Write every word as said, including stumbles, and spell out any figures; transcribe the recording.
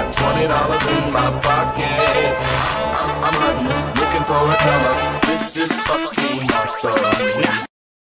twenty dollars in my pocket. I'm, I'm hunting, looking for a come up. This is fucking awesome.